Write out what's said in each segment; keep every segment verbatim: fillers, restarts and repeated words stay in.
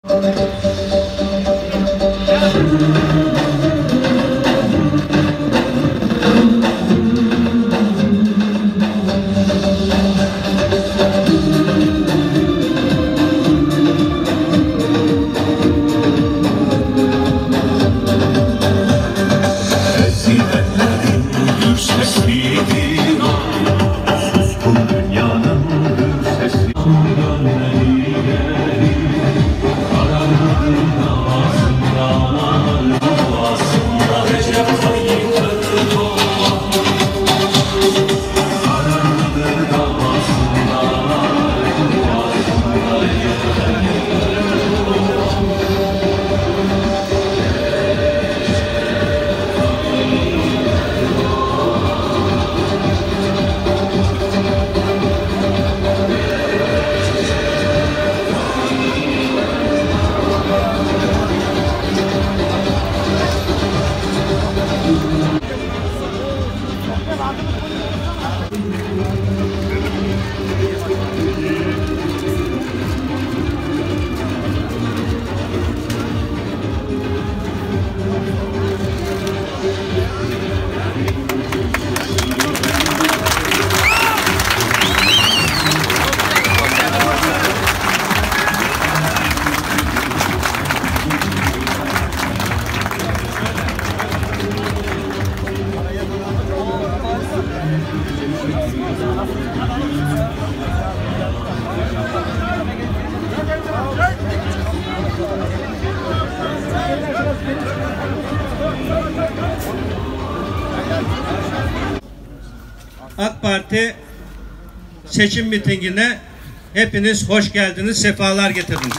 AK Parti seçim mitingine hepiniz hoş geldiniz, sefalar getirdiniz.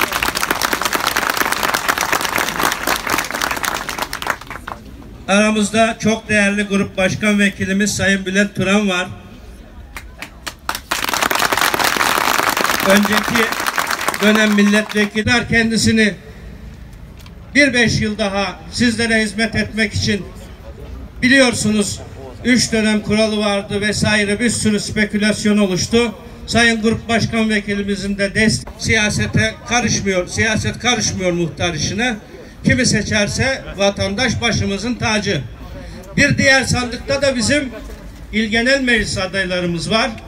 Aramızda çok değerli Grup Başkan Vekilimiz Sayın Bülent Turan var. Önceki dönem milletvekiller kendisini bir beş yıl daha sizlere hizmet etmek için biliyorsunuz üç dönem kuralı vardı vesaire, bir sürü spekülasyon oluştu. Sayın Grup Başkan Vekilimizin de destek, siyasete karışmıyor, siyaset karışmıyor muhtar işine. Kimi seçerse vatandaş başımızın tacı. Bir diğer sandıkta da bizim İl Genel Meclis adaylarımız var.